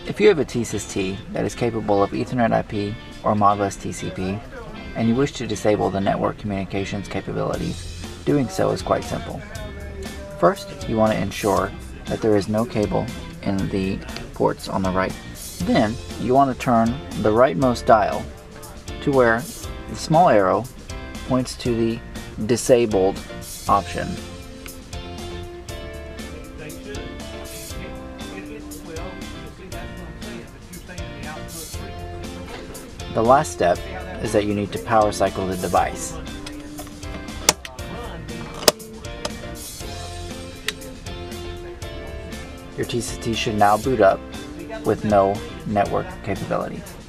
If you have a TeSys T that is capable of Ethernet IP or Modbus TCP, and you wish to disable the network communications capabilities, doing so is quite simple. First, you want to ensure that there is no cable in the ports on the right. Then, you want to turn the rightmost dial to where the small arrow points to the disabled option. The last step is that you need to power cycle the device. Your TeSys T should now boot up with no network capability.